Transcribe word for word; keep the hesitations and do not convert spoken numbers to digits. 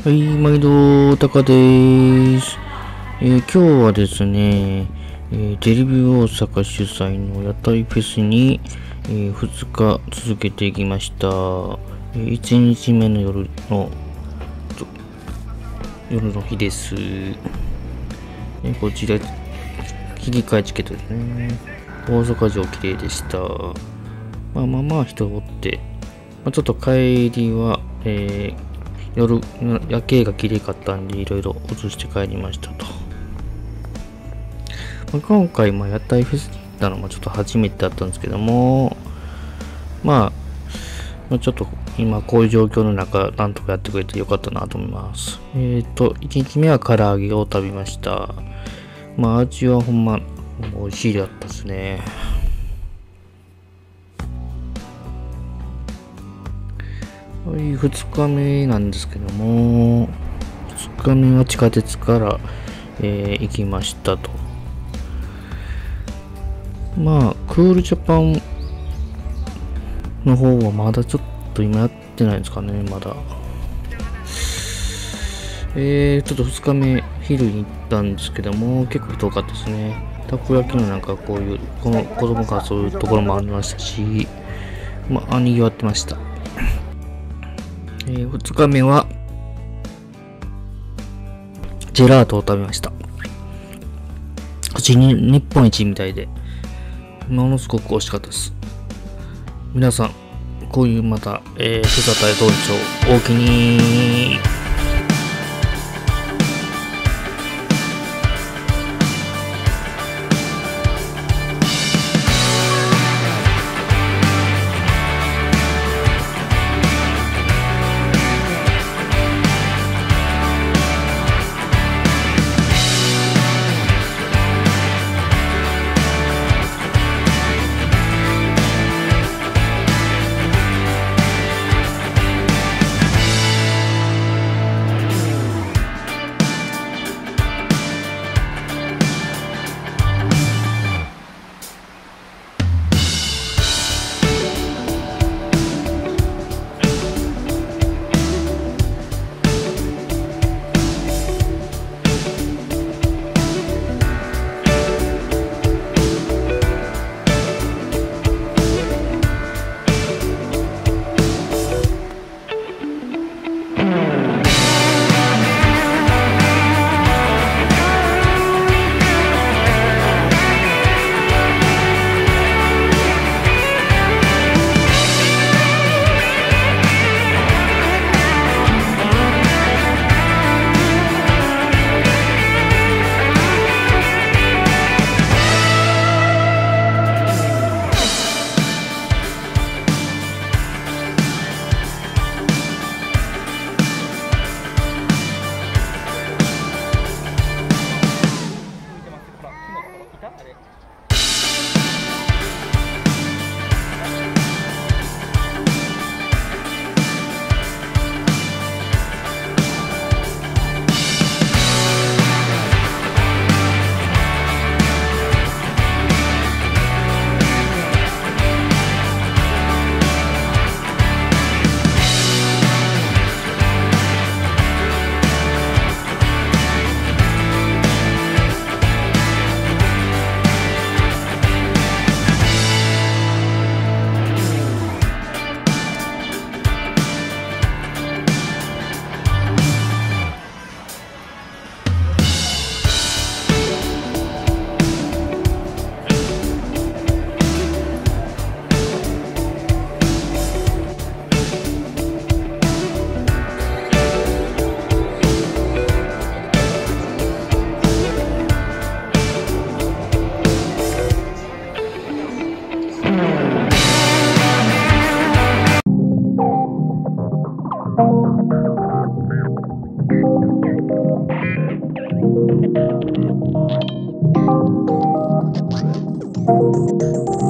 はい、毎度、タカです。えー今日はですね、えーテレビ大阪主催の屋台フェスに、えーふつか続けていきました。えーいちにちめの夜の、ちょ夜の日です。えーこちら、引き換えチケットですね。大阪城綺麗でした。まあまあまあ人おって、まあ、ちょっと帰りは、えー夜、夜景が綺麗かったんで、いろいろ映して帰りましたと。まあ、今回、まあ、屋台フェスに行ったのもちょっと初めてだったんですけども、まあ、まあ、ちょっと今こういう状況の中、なんとかやってくれてよかったなと思います。えっと、いちにちめは唐揚げを食べました。まあ、味はほんま、美味しいだったですね。はい、ふつかめなんですけども、ふつかめは地下鉄から、えー行きましたと。まあ、クールジャパンの方はまだちょっと今やってないんですかね、まだ。えー、ちょっとふつかめ、昼に行ったんですけども、結構遠かったですね。たこ焼きのなんかこういう、この子供がそういうところもありましたし、まあ、賑わってました。えー、ふつかめは、ジェラートを食べました。うちに日本一みたいで、ものすごく美味しかったです。皆さん、こういうまた、えー、フェスあたりどうでしょう。おおきに。 Thank you.